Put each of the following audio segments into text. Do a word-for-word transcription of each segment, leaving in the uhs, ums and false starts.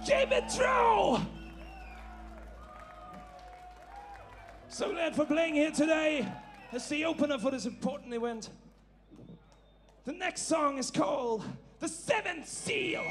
Keep it true! So glad for playing here today as the opener for this important event. The next song is called The Seventh Seal.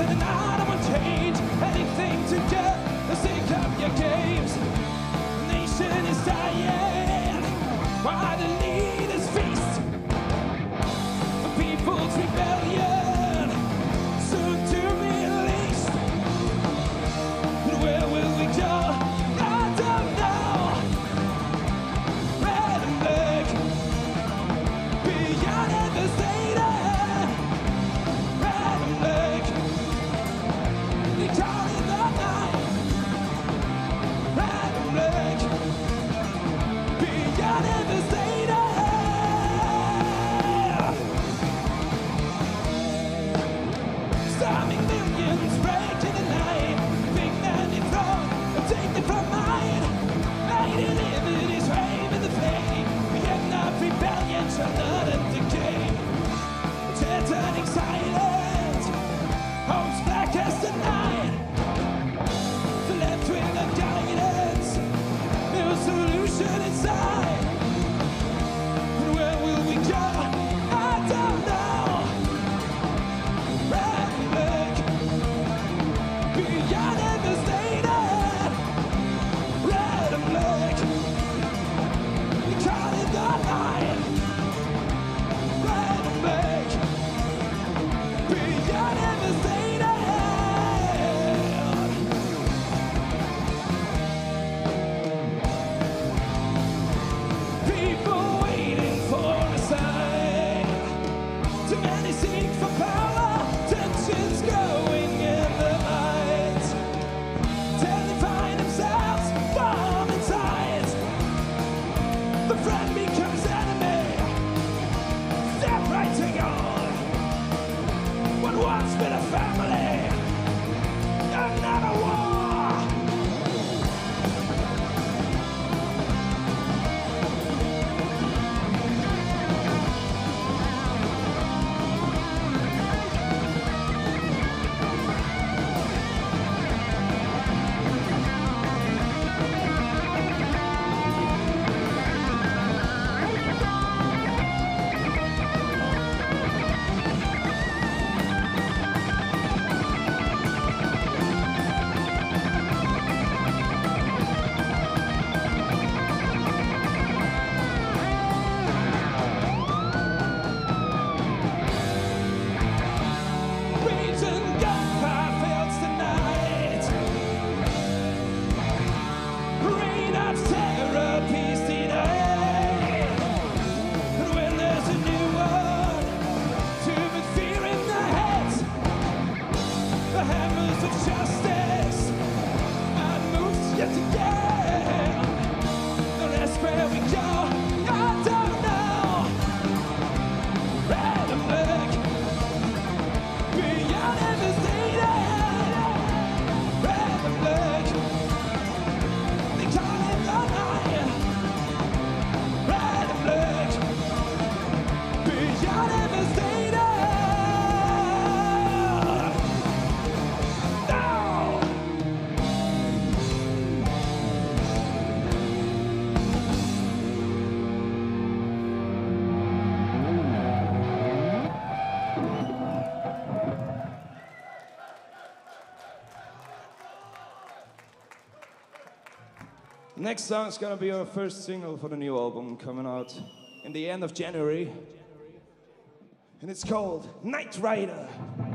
said tonight I won't change anything to get the sake of your games. The nation is dying while the leaders feast. The people's rebellion soon to be released. And where will we go? I don't know. Red and black, beyond devastated. Red and black, they call it the night. Red and black, beyond devastated. Storming millions breaking the night. Big man dethroned and take it from mine. Mighty liberties wave in the flame. We have not rebellion, shall not end decay. Tear turning silent, homes black as the night. The left wing of guidance, no solution inside. And where will we go? I don't know. Red and black, beyond devastated. Red and black, we call it the night. Red and black, beyond devastated. People waiting for a sign. Too many seek for power. Tensions growing in the minds. Till they find themselves warm inside. The friend becomes enemy. Separating all. What once been a family. Another war. Reason gunfire fails tonight. Reign of terror, peace denied. And when there's a new one to put fear in the heads, the hammers of justice and moves yet again. The rest where we go, I don't know. Red and black, beyond devastated. Red and black, they call it the night. Red and black, beyond devastated. No! Next song is gonna be our first single for the new album coming out in the end of January. And it's called Night Rider.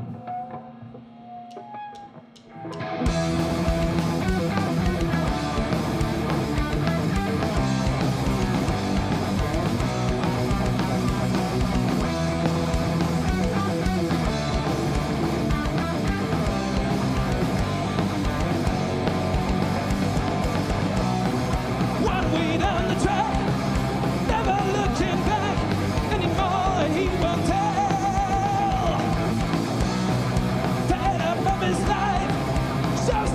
One way down the track, never looking back anymore. He won't tell. Fed up of his life, so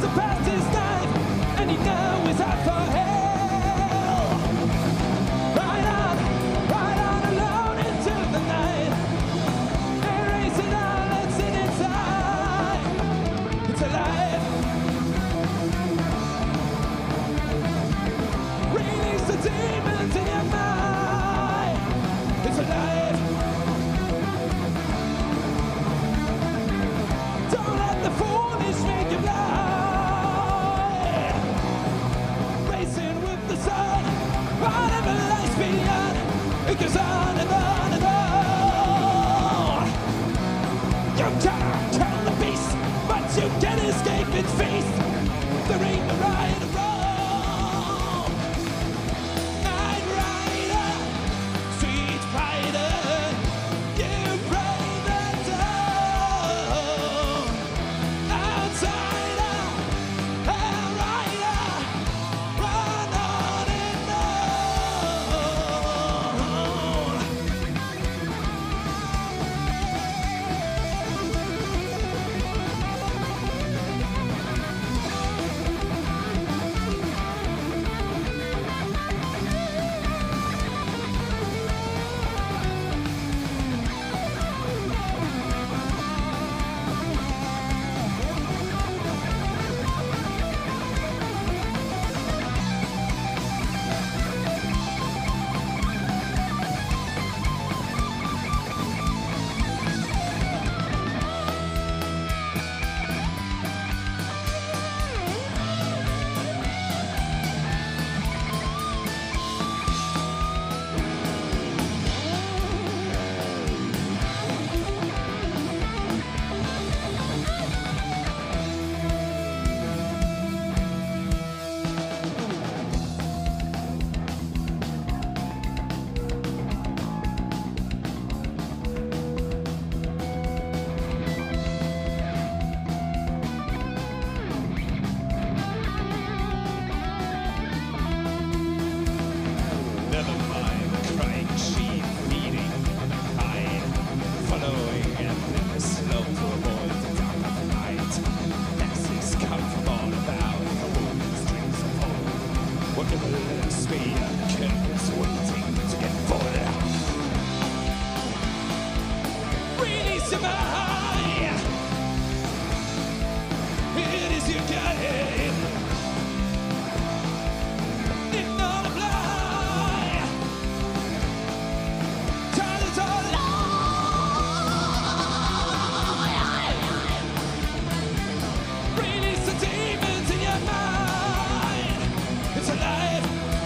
goes on and on and on. You cannot kill the beast, but you can escape its feast. There ain't no right or wrong. Night Rider, street fighter, you brave the dawn. Outsider, hell rider, run on and on. Never mind the crying sheep feeding on the tide, following endless slope to avoid the dark of the night. Axes come from all about, the wooden strings of hope. Whatever the spear kills waiting to get full. Release your mind. It is your guide. Did not apply. Time is all release the demons in your mind. It's alive.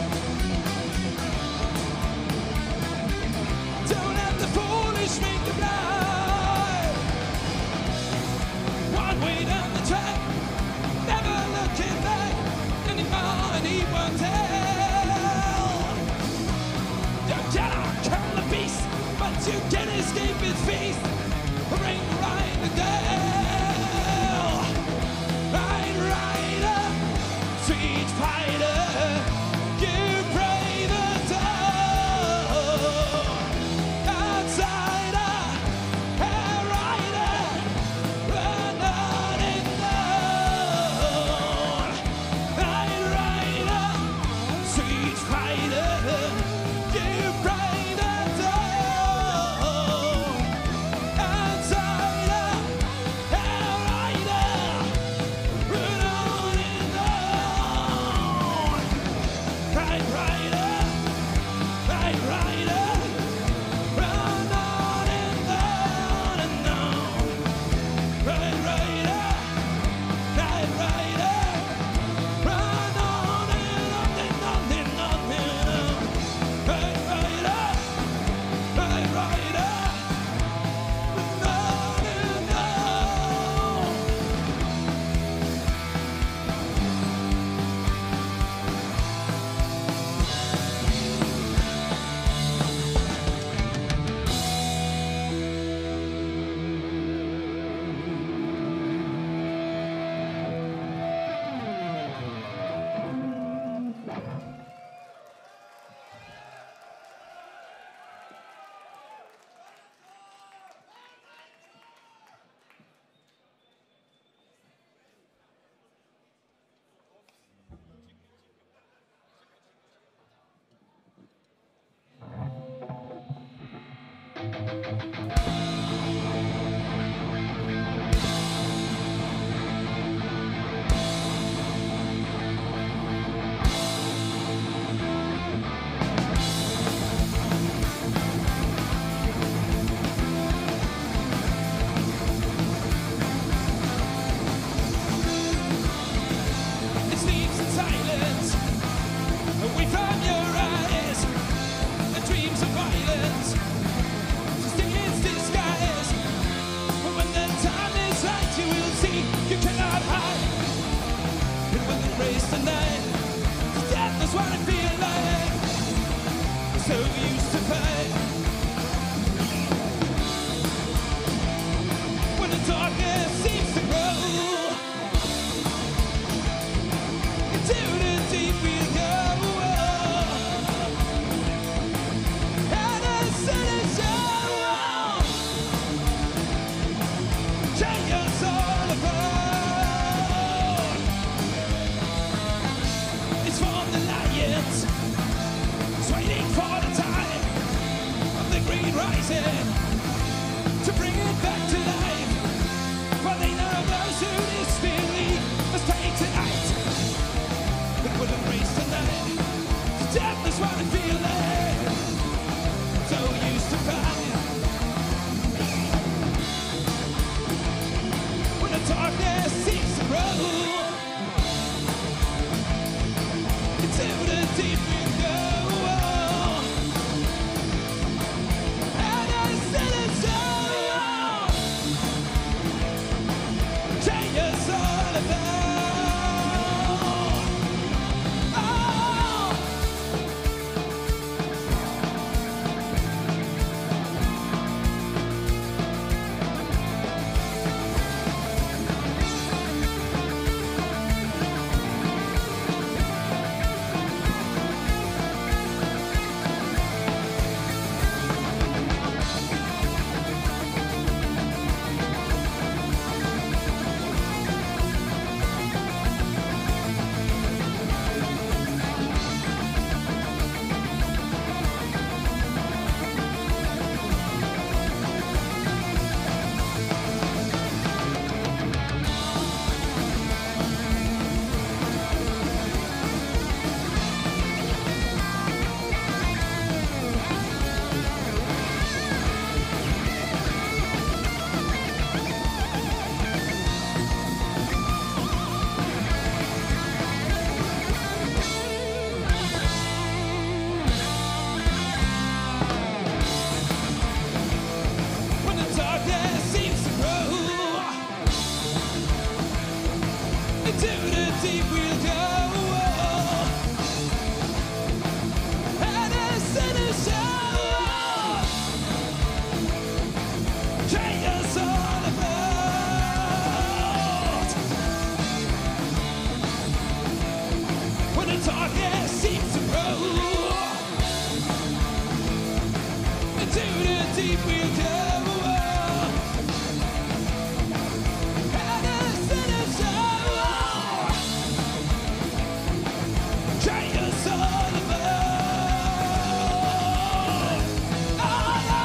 Don't let the foolish make you blind. One way down the track, never looking back anymore, and he won't tell. You cannot kill the beast, but you can escape its feast. Ring right the girl. Night Rider, street fighter, you brave the dawn. Outsider, hell rider, run on and on. Night Rider, street fighter, you brave the dawn. Outsider, hell rider, run on and on. Night Rider, Night Rider, run on and on and on. Night Rider, Night Rider, run on and on and on and on and on. Night Rider, Night Rider, run on and on. It sleeps in silence, away from your eyes. The dreams of violence. into the deep we'll go. And a sinner's soul, try your soul above. Oh no.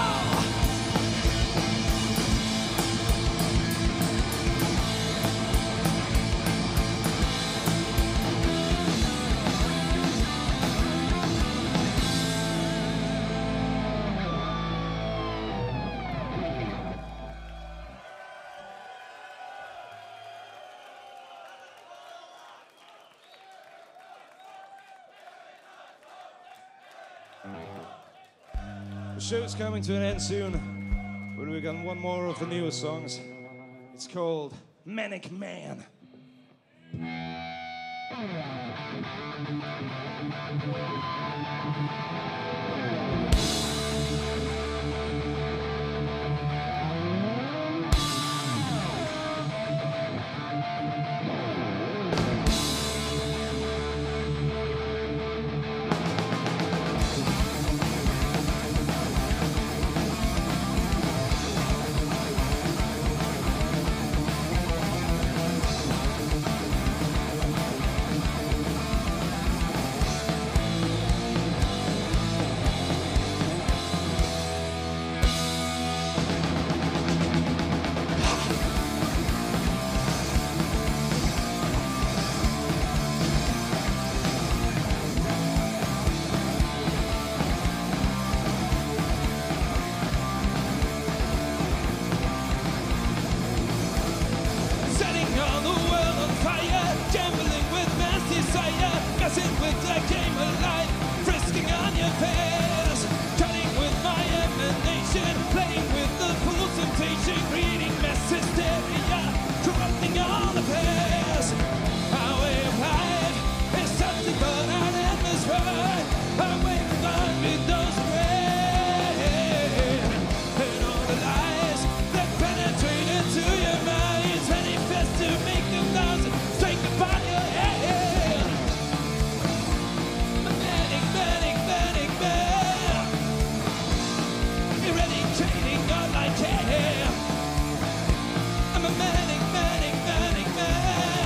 The show's coming to an end soon, but we've got one more of the newest songs. It's called Manic Man. Messing with the game of life, frisking on your face, cutting with my emanation, playing with the fool's temptation, reading mass hysteria, corrupting all the past. Our way of life is something but an endless ride, away from the windows rain, and all the lies that penetrate into your minds manifest to make them thousand strike upon your head. I'm a manic, manic, manic man.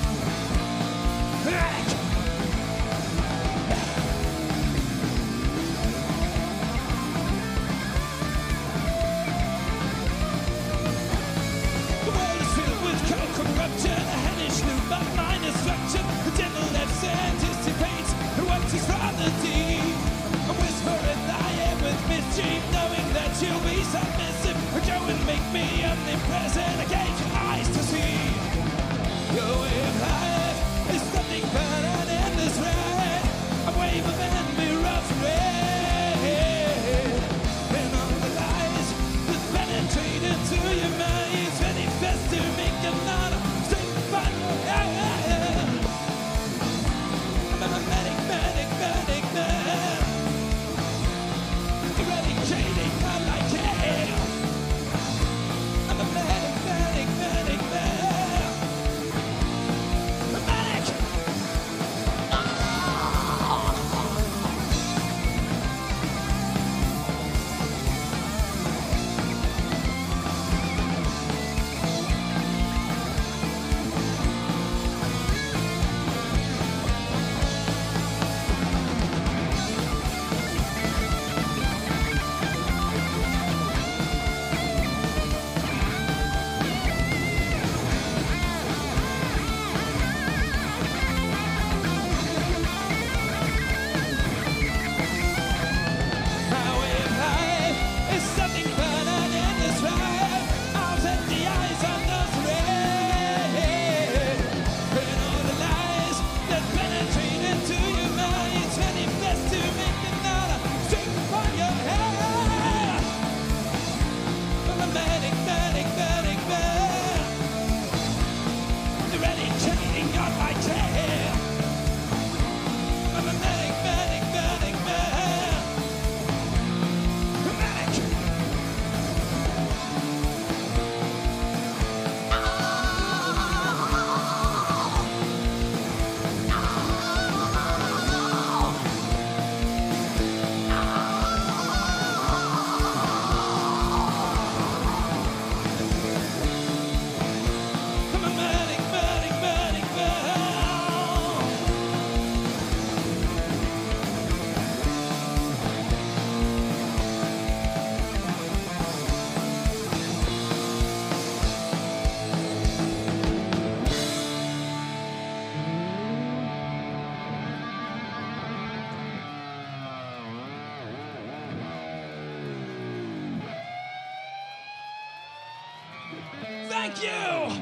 The world is filled with cold corruption, a hellish loop of mind destruction. The devil lives anticipates who watches from the deep. A whisper in thy ear with mischief, knowing that you'll be submissive. Go and make me omnipresent, engage your eyes to see. Your way of life is nothing but an endless ride, a wave of envy rough red, and all the lies that penetrate into your minds manifest to make them not a straight fun. I'm a manic, manic, manic man, eradicating all I can. I'm a manic, manic Thank you!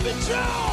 keep it true.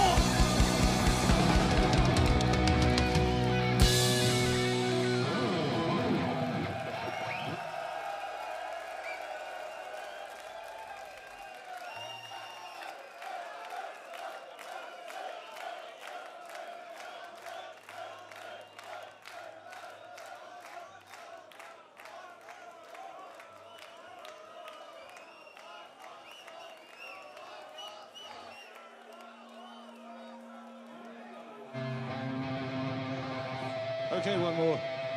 Okay, one more.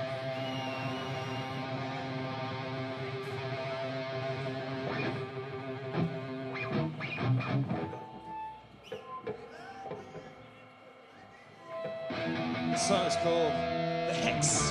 This song is called The Hex.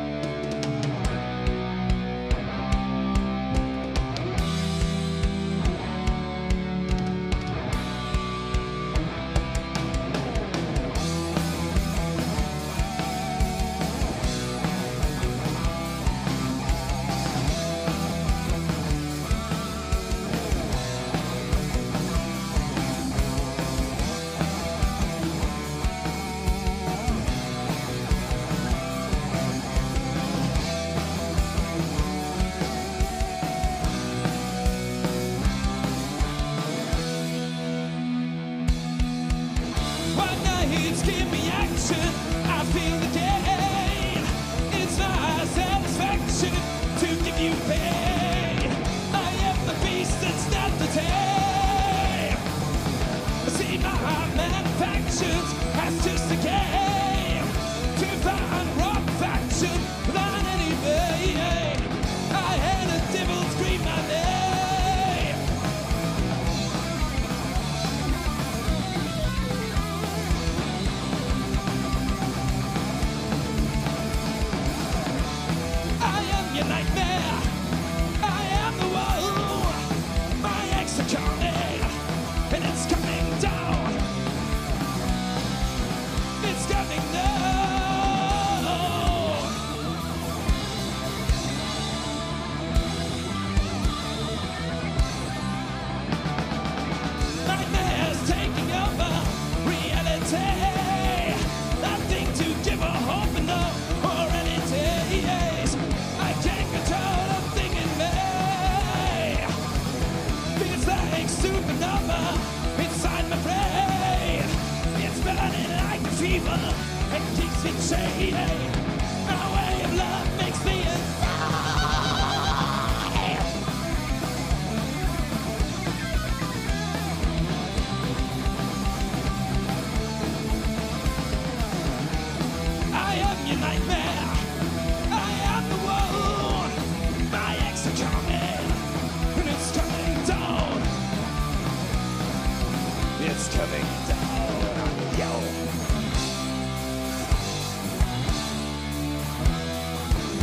Give me action, I feel the gain. It's my satisfaction to give you pain. I am the beast that's not the tame. See, my manufactured has just a game to find rock faction without any vein. I had a devil scream my name. Your nightmare, I am the one. My eggs are coming, and it's coming down. It's coming down. Nightmares taking over reality. Nothing to give a hope, no, or any days. I can't control the thing in me. It's like supernova inside my brain. It's burning like a fever and keeps me chained. My way of love makes me inside. I am your nightmare. I am the one. My eggs are coming, and it's coming down. It's coming down, yo.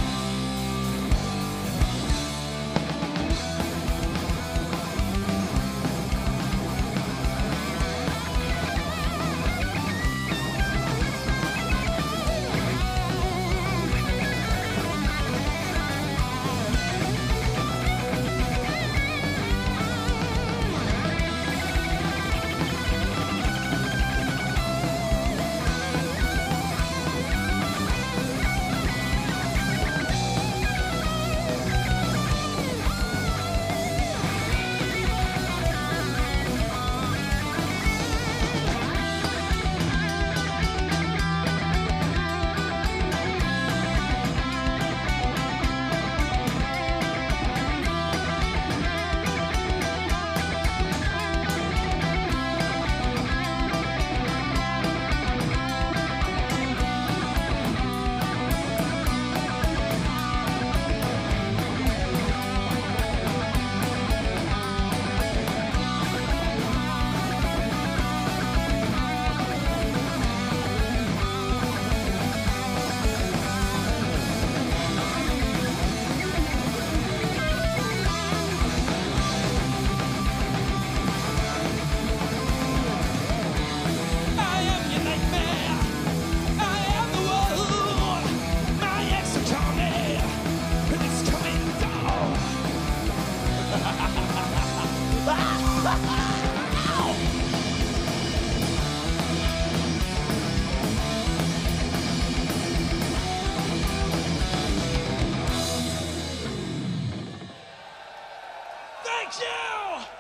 Thank you!